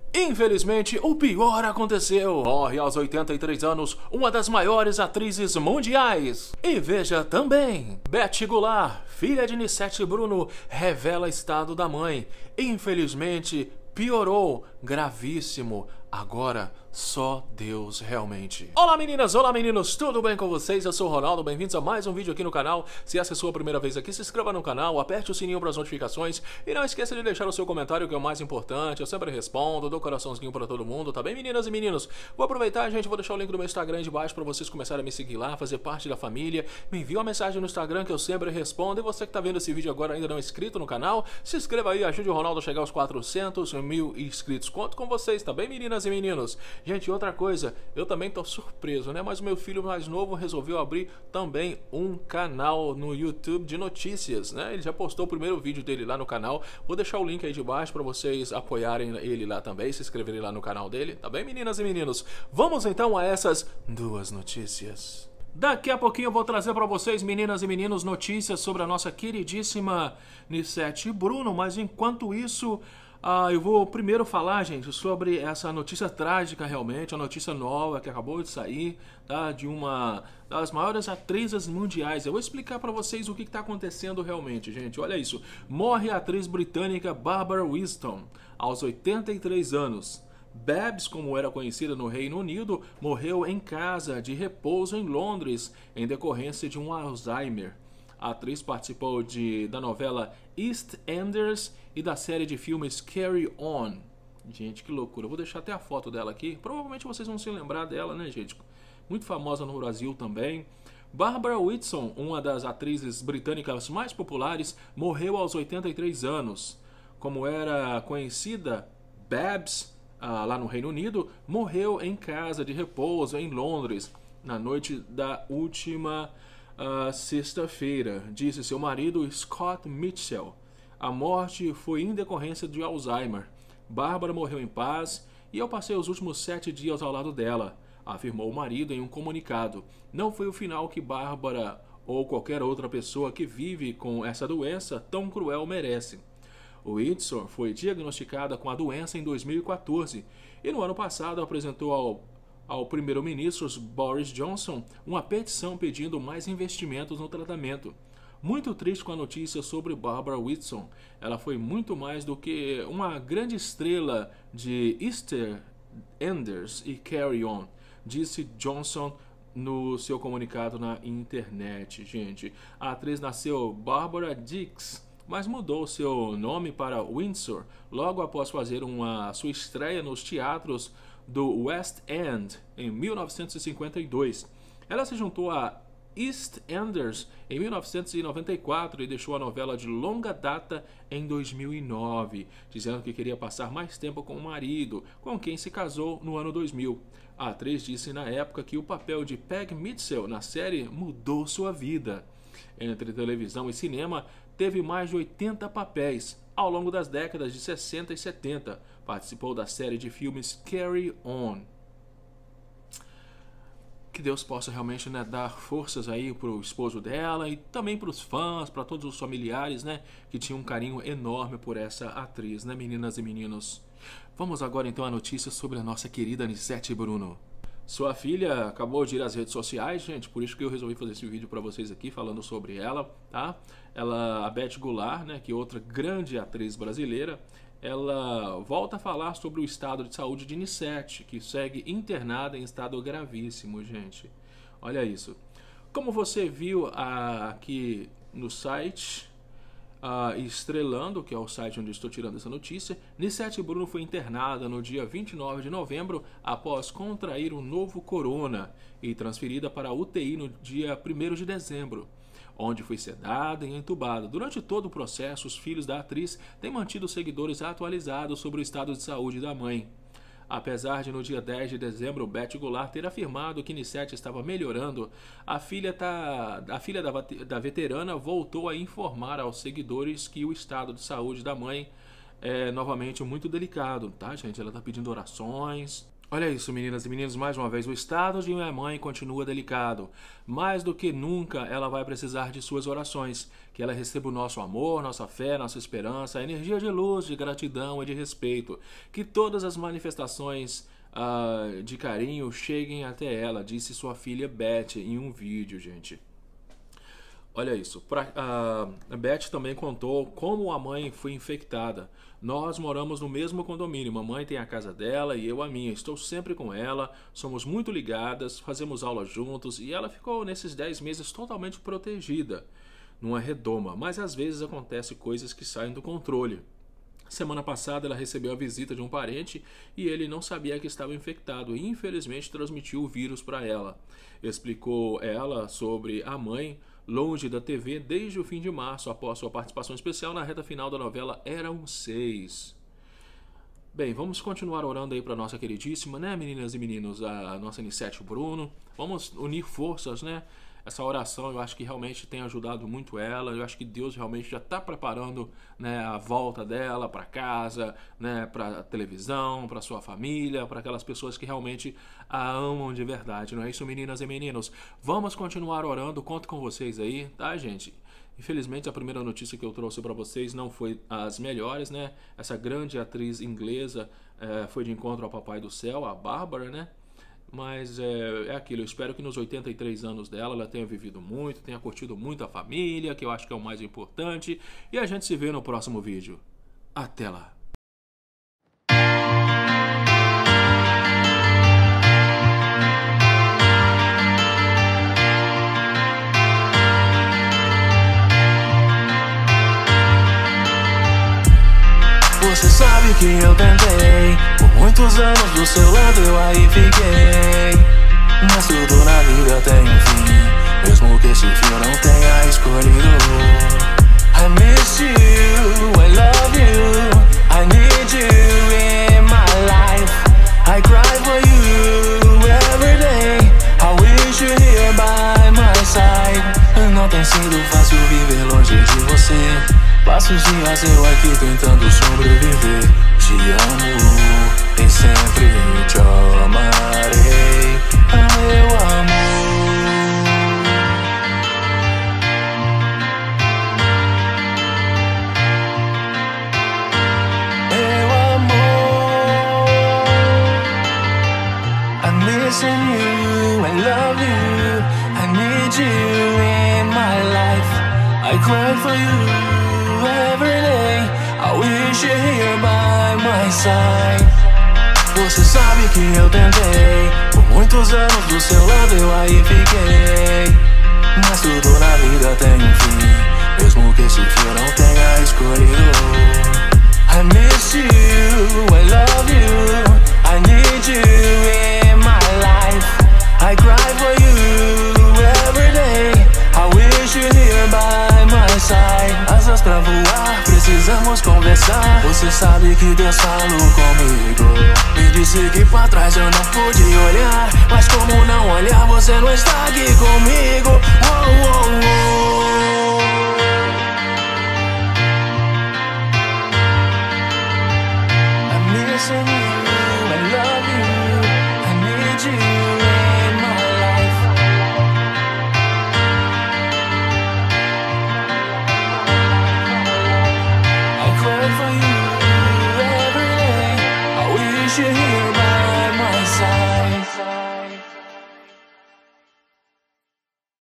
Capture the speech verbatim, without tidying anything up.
Infelizmente, o pior aconteceu. Morre aos oitenta e três anos uma das maiores atrizes mundiais. E veja também, Beth Goulart, filha de Nissete Bruno, revela estado da mãe. Infelizmente, piorou, gravíssimo. Agora, só Deus realmente. Olá meninas, olá meninos, tudo bem com vocês? Eu sou o Ronaldo, bem-vindos a mais um vídeo aqui no canal. Se essa é a sua primeira vez aqui, se inscreva no canal, aperte o sininho para as notificações e não esqueça de deixar o seu comentário, que é o mais importante. Eu sempre respondo, dou coraçãozinho para todo mundo, tá bem meninas e meninos? Vou aproveitar, gente, vou deixar o link do meu Instagram aí de baixo para vocês começarem a me seguir lá, fazer parte da família. Me envia uma mensagem no Instagram que eu sempre respondo. E você que tá vendo esse vídeo agora ainda não é inscrito no canal, se inscreva aí, ajude o Ronaldo a chegar aos quatrocentos mil inscritos. Conto com vocês, tá bem meninas e meninos? Gente, outra coisa, eu também tô surpreso, né? Mas o meu filho mais novo resolveu abrir também um canal no YouTube de notícias, né? Ele já postou o primeiro vídeo dele lá no canal. Vou deixar o link aí de baixo para vocês apoiarem ele lá também, se inscreverem lá no canal dele, tá bem, meninas e meninos? Vamos então a essas duas notícias. Daqui a pouquinho eu vou trazer para vocês, meninas e meninos, notícias sobre a nossa queridíssima Nissete Bruno, mas enquanto isso... Ah, eu vou primeiro falar, gente, sobre essa notícia trágica realmente, a notícia nova que acabou de sair, tá, de uma das maiores atrizes mundiais. Eu vou explicar para vocês o que está acontecendo realmente, gente. Olha isso, morre a atriz britânica Barbara Windsor, aos oitenta e três anos. Babs, como era conhecida no Reino Unido, morreu em casa de repouso em Londres, em decorrência de um Alzheimer. A atriz participou de, da novela EastEnders e da série de filmes Carry On. Gente, que loucura. Eu vou deixar até a foto dela aqui. Provavelmente vocês vão se lembrar dela, né, gente? Muito famosa no Brasil também. Barbara Windsor, uma das atrizes britânicas mais populares, morreu aos oitenta e três anos. Como era conhecida, Babs, ah, lá no Reino Unido, morreu em casa de repouso em Londres, na noite da última... Uh, sexta-feira, disse seu marido Scott Mitchell. A morte foi em decorrência de Alzheimer. Bárbara morreu em paz e eu passei os últimos sete dias ao lado dela, afirmou o marido em um comunicado. Não foi o final que Bárbara ou qualquer outra pessoa que vive com essa doença tão cruel merece. Windsor foi diagnosticada com a doença em dois mil e quatorze e no ano passado apresentou ao ao primeiro-ministro Boris Johnson uma petição pedindo mais investimentos no tratamento. Muito triste com a notícia sobre Barbara Windsor. Ela foi muito mais do que uma grande estrela de EastEnders e Carry On, disse Johnson no seu comunicado na internet. Gente, a atriz nasceu Barbara Dix, mas mudou seu nome para Windsor logo após fazer uma sua estreia nos teatros do West End em mil novecentos e cinquenta e dois. Ela se juntou a EastEnders em mil novecentos e noventa e quatro e deixou a novela de longa data em dois mil e nove, dizendo que queria passar mais tempo com o marido, com quem se casou no ano dois mil. A atriz disse na época que o papel de Peg Mitchell na série mudou sua vida. Entre televisão e cinema, teve mais de oitenta papéis ao longo das décadas de sessenta e setenta. Participou da série de filmes Carry On. Que Deus possa realmente, né, dar forças aí pro esposo dela e também para os fãs, para todos os familiares, né, que tinham um carinho enorme por essa atriz, né, meninas e meninos. Vamos agora então à notícia sobre a nossa querida Nissete Bruno. Sua filha acabou de ir às redes sociais, gente, por isso que eu resolvi fazer esse vídeo para vocês aqui, falando sobre ela, tá? Ela, a Beth Goulart, né, que é outra grande atriz brasileira, ela volta a falar sobre o estado de saúde de Nissete, que segue internada em estado gravíssimo, gente. Olha isso. Como você viu ah, aqui no site... Uh, Estrelando, que é o site onde estou tirando essa notícia, Nissete Bruno foi internada no dia vinte e nove de novembro após contrair um novo corona e transferida para a U T I no dia primeiro de dezembro, onde foi sedada e entubada. Durante todo o processo, os filhos da atriz têm mantido os seguidores atualizados sobre o estado de saúde da mãe. Apesar de no dia dez de dezembro Beth Goulart ter afirmado que Nissete estava melhorando, a filha, tá, a filha da, da veterana voltou a informar aos seguidores que o estado de saúde da mãe é novamente muito delicado, tá, gente? Ela está pedindo orações. Olha isso, meninas e meninos, mais uma vez, o estado de minha mãe continua delicado. Mais do que nunca, ela vai precisar de suas orações. Que ela receba o nosso amor, nossa fé, nossa esperança, a energia de luz, de gratidão e de respeito. Que todas as manifestações uh, de carinho cheguem até ela, disse sua filha Beth em um vídeo, gente. Olha isso, pra, a Beth também contou como a mãe foi infectada. Nós moramos no mesmo condomínio, mamãe tem a casa dela e eu a minha. Estou sempre com ela, somos muito ligadas, fazemos aula juntos e ela ficou nesses dez meses totalmente protegida, numa redoma. Mas às vezes acontecem coisas que saem do controle. Semana passada ela recebeu a visita de um parente e ele não sabia que estava infectado e infelizmente transmitiu o vírus para ela. Explicou ela sobre a mãe longe da T V desde o fim de março, após sua participação especial na reta final da novela Eram Seis. Bem, vamos continuar orando aí para nossa queridíssima, né, meninas e meninos, a nossa Nicete Bruno. Vamos unir forças, né? Essa oração eu acho que realmente tem ajudado muito ela. Eu acho que Deus realmente já está preparando, né, a volta dela para casa, né, para a televisão, para sua família, para aquelas pessoas que realmente a amam de verdade. Não é isso, meninas e meninos? Vamos continuar orando. Conto com vocês aí, tá, gente? Infelizmente a primeira notícia que eu trouxe para vocês não foi as melhores, né? Essa grande atriz inglesa é, foi de encontro ao Papai do Céu, a Bárbara, né? Mas é, é aquilo, eu espero que nos oitenta e três anos dela ela tenha vivido muito, tenha curtido muito a família, que eu acho que é o mais importante. E a gente se vê no próximo vídeo. Até lá! Você sabe que eu tentei, por muitos anos do seu lado eu aí fiquei. Mas tudo na vida tem um fim, mesmo que esse fim eu não tenha escolhido. I miss you, I love you, I need you in my life. I cry for you every day, I wish you here by my side. Não tem sido fácil viver longe de você. Passo os dias eu aqui tentando sobreviver. Te amo e sempre te amarei, meu amor. Meu amor, I'm missing you, I love you, I need you in my life. I cry for you every day, I wish you're here by my side. Você sabe que eu tentei, por muitos anos do seu lado eu aí fiquei. Mas tudo na vida tem um fim, mesmo que esse fim eu não tenha escolhido. I miss you, I love you, I need you in my life. I cry for you every day, I wish you're here by my side. Asas pra voar, precisamos conversar. Você sabe que Deus falou comigo, me disse que pra trás eu não pude olhar. Mas como não olhar, você não está aqui comigo. Oh, oh, oh.